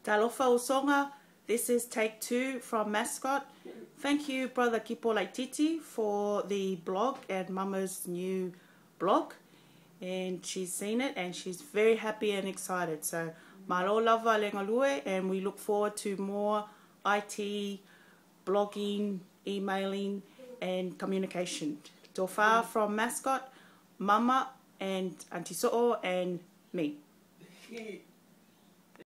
Talofa Usonga. This is take 2 from Mascot. Thank you, Brother Kipo Laititi, for the blog and Mama's new blog. And she's seen it and she's very happy and excited. So, malo lava lengalue, and we look forward to more IT, blogging, emailing, and communication. Tofa from Mascot, Mama, and Aunty So'o, and me.